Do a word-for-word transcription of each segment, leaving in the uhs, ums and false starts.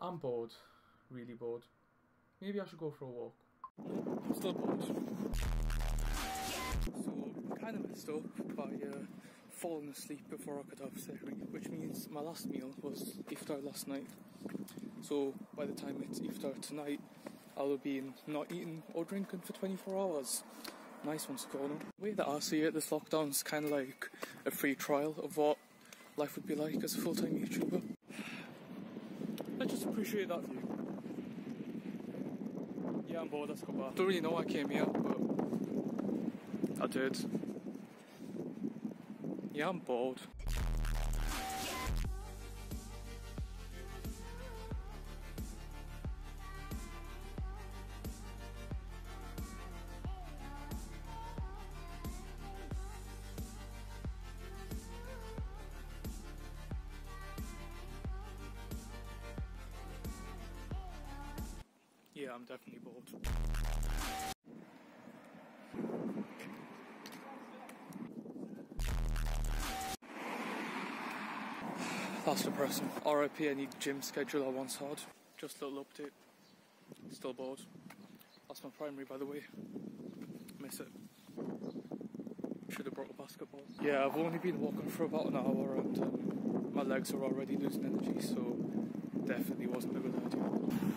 I'm bored, really bored. Maybe I should go for a walk. I'm still bored. So, I kind of messed up by uh, falling asleep before I could have sehri, which means my last meal was iftar last night. So, by the time it's iftar tonight, I'll have been not eating or drinking for twenty-four hours. Nice one, Sukorno. The way that I see it, this lockdown is kind of like a free trial of what life would be like as a full-time YouTuber. I just appreciate that view. Yeah, I'm bored, let's go back. Don't really know why I came here, but I did. Yeah, I'm bored. Yeah, I'm definitely bored. That's depressing. R I P any gym schedule I once had. Just a little update. Still bored. That's my primary, by the way. Miss it. Should have brought a basketball. Yeah, I've only been walking for about an hour and um, my legs are already losing energy, so definitely wasn't a good idea.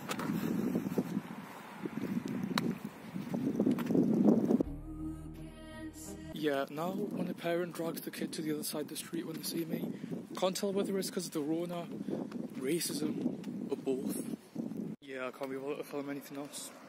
Yeah, now when a parent drags the kid to the other side of the street when they see me, can't tell whether it's because of the Rona, racism, or both. Yeah, I can't be able to film anything else.